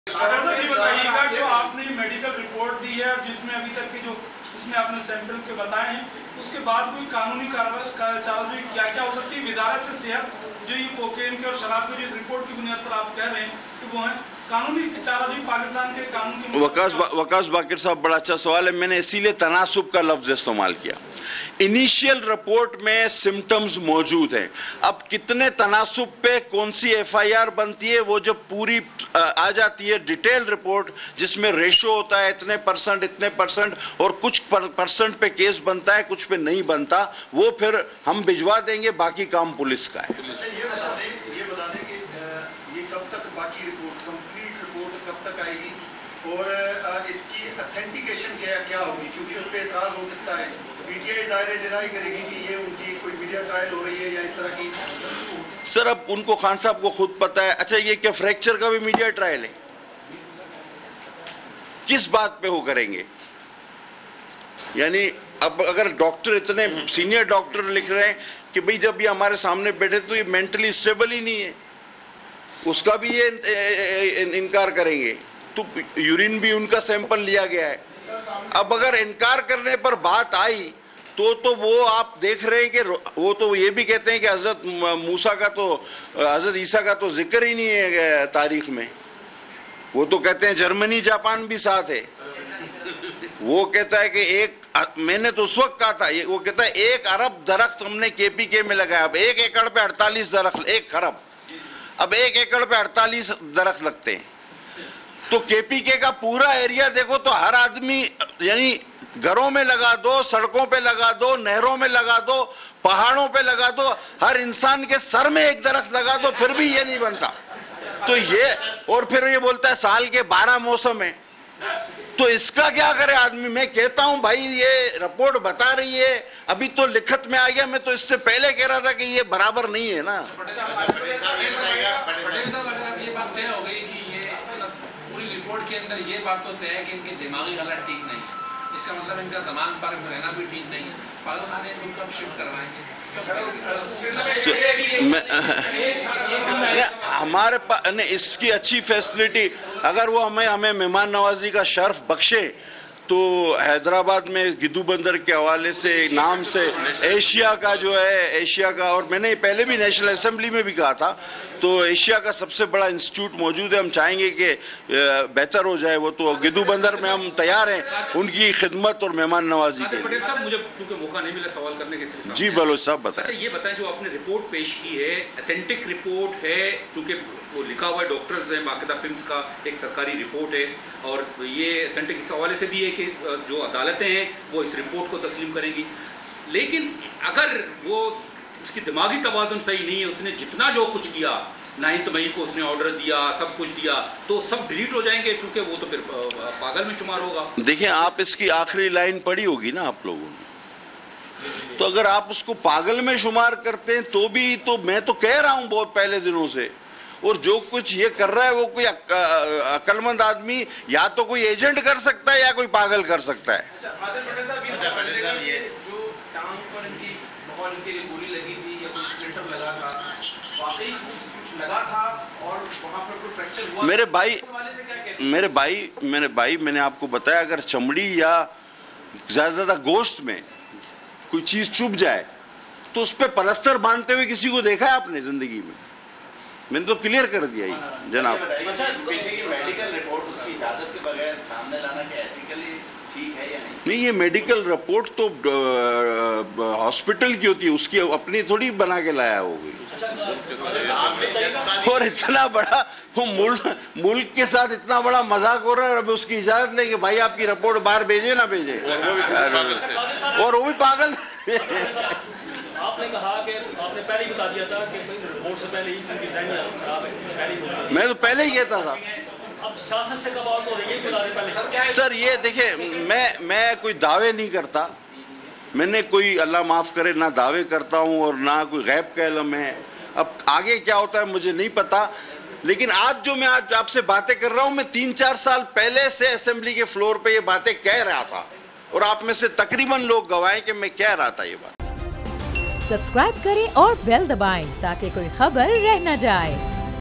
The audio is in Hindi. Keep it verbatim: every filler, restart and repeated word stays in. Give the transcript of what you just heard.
बताइएगा जो आपने मेडिकल रिपोर्ट दी है जिसमें अभी तक के जो इसमें आपने सैंपल के बताए हैं, उसके बाद कोई कानूनी कार्रवाई क्या क्या हो सकती है? वजारत सेहत जो ये कोकेन के और शराब के जिस रिपोर्ट की बुनियाद पर आप कह रहे हैं कि वो है कानूनी चाराजोई पाकिस्तान के कानून की। वकास बा, वकास बाकिर साहब बड़ा अच्छा सवाल है। मैंने इसीलिए तनासुब का लफ्ज इस्तेमाल किया। इनिशियल रिपोर्ट में सिम्टम्स मौजूद हैं। अब कितने तनासुब पे कौन सी एफ आई आर बनती है वो जब पूरी आ जाती है डिटेल रिपोर्ट जिसमें रेशो होता है इतने परसेंट इतने परसेंट और कुछ पर, परसेंट पे केस बनता है कुछ पे नहीं बनता, वो फिर हम भिजवा देंगे। बाकी काम पुलिस का है। ये बता दें ये बता दें कि ये कब तक बाकी रिपोर्ट कंप्लीट रिपोर्ट कब तक आएगी और इसकी ऑथेंटिकेशन क्या क्या होगी? क्योंकि उस पर एतराज हो सकता है, पीटीआई दायरे डिनाई करेगी कि ये उनकी कोई मीडिया ट्रायल हो रही है या इस तरह की। सर अब उनको खान साहब को खुद पता है। अच्छा ये क्या फ्रैक्चर का भी मीडिया ट्रायल है? किस बात पे वो करेंगे? यानी अब अगर डॉक्टर इतने सीनियर डॉक्टर लिख रहे हैं कि भाई जब ये हमारे सामने बैठे तो ये मेंटली स्टेबल ही नहीं है, उसका भी ये इनकार करेंगे। तो यूरिन भी उनका सैंपल लिया गया है। अब अगर इनकार करने पर बात आई तो तो वो आप देख रहे हैं कि वो तो ये भी कहते हैं कि हजरत मूसा का तो हजरत ईसा का तो जिक्र ही नहीं है तारीख में। वो तो कहते हैं जर्मनी जापान भी साथ है। वो कहता है कि एक मैंने तो उस वक्त कहा था, वो कहता है एक अरब दरख्त हमने केपीके में लगाया। अब एक एकड़ पे अड़तालीस दरख्त, एक खरब, अब एक एकड़ पे अड़तालीस दरख्त लगते हैं। तो केपीके का पूरा एरिया देखो तो हर आदमी यानी घरों में लगा दो, सड़कों पे लगा दो, नहरों में लगा दो, पहाड़ों पे लगा दो, हर इंसान के सर में एक दरख्त लगा दो, फिर भी ये नहीं बनता। तो ये और फिर ये बोलता है साल के बारह मौसम है। तो इसका क्या करे आदमी? मैं कहता हूं भाई ये रिपोर्ट बता रही है, अभी तो लिखत में आ गया। मैं तो इससे पहले कह रहा था कि ये बराबर नहीं है ना। रिपोर्ट के अंदर ये बात तो तय है कि इनकी दिमागी हालत ठीक नहीं है। इसका मतलब इनका जमान पार्क में रहना भी ठीक नहीं है। पागलखाने उनको हम शिफ्ट करवाएंगे। हमारे पास इसकी अच्छी फैसिलिटी, अगर वो हमें हमें मेहमान नवाजी का शर्फ बख्शे तो हैदराबाद में गिद्धू बंदर के हवाले से नाम से एशिया का जो है एशिया का, और मैंने पहले भी नेशनल असेंबली में भी कहा था, तो एशिया का सबसे बड़ा इंस्टीट्यूट मौजूद है। हम चाहेंगे कि बेहतर हो जाए वो। तो गिद्धू बंदर में हम तैयार हैं उनकी खिदमत और मेहमान नवाजी के लिए। पटेल साहब मुझे क्योंकि मौका नहीं मिला सवाल करने के सिलसिले में। जी बलोच साहब बताएं। अच्छा ये बताएं जो आपने रिपोर्ट पेश की है ऑथेंटिक रिपोर्ट है, क्योंकि वो लिखा हुआ है डॉक्टर्स हैं, बाकायदा फिल्म्स का एक सरकारी रिपोर्ट है, और ये ऑथेंटिक इस हवाले से भी है कि जो अदालतें हैं वो इस रिपोर्ट को तस्लीम करेंगी। लेकिन अगर वो उसकी दिमागी तवाज़ुन सही नहीं है, उसने जितना जो कुछ किया, नाइन्थ मई को उसने ऑर्डर दिया, सब कुछ दिया, तो सब डिलीट हो जाएंगे क्योंकि वो तो फिर पागल में शुमार होगा। देखिए आप इसकी आखिरी लाइन पढ़ी होगी ना आप लोगों ने, तो अगर आप उसको पागल में शुमार करते हैं तो भी, तो मैं तो कह रहा हूं बहुत पहले दिनों से, और जो कुछ ये कर रहा है वो कोई अक्लमंद आदमी या तो कोई एजेंट कर सकता है या कोई पागल कर सकता है। गोली लगी थी या कोई स्प्लिंटर लगा था, वाकई कुछ लगा था और वहां पर कोई फ्रैक्चर हुआ? मेरे भाई मेरे भाई मेरे भाई मैंने आपको बताया, अगर चमड़ी या ज्यादा से ज्यादा गोश्त में कोई चीज चुभ जाए तो उस पर प्लास्टर बांधते हुए किसी को देखा है आपने जिंदगी में? मैंने तो क्लियर कर दिया ही जनाब। मेडिकल रिपोर्ट उसकी इजाजत के बगैर सामने लाना क्या एथिकली ठीक है या नहीं? नहीं, ये मेडिकल रिपोर्ट तो हॉस्पिटल की होती है, उसकी अपनी थोड़ी बना के लाया होगी। और इतना बड़ा वो मुल्क मुल्क के साथ इतना बड़ा मजाक हो रहा है, अब उसकी इजाजत नहीं कि भाई आपकी रिपोर्ट बाहर भेजे ना भेजे, और वो भी पागल। आपने कहा कि आपने पहले ही बता दिया था कि रिपोर्ट से पहले ही उनकी जहनी खराब है, पहले ही मैं तो पहले ही कहता था। अब सियासत से कब बात हो रही है बता रहे पहले? सर ये देखिए, मैं मैं कोई दावे नहीं करता, मैंने कोई अल्लाह माफ करे ना दावे करता हूं और ना कोई गैब का इल्म है। अब आगे क्या होता है मुझे नहीं पता, लेकिन आज जो मैं आज आपसे बातें कर रहा हूं, मैं तीन चार साल पहले से असेंबली के फ्लोर पे ये बातें कह रहा था, और आप में से तकरीबन लोग गवाएं कि मैं कह रहा था ये बात। सब्सक्राइब करें और बेल दबाएं ताकि कोई खबर रह न जाए।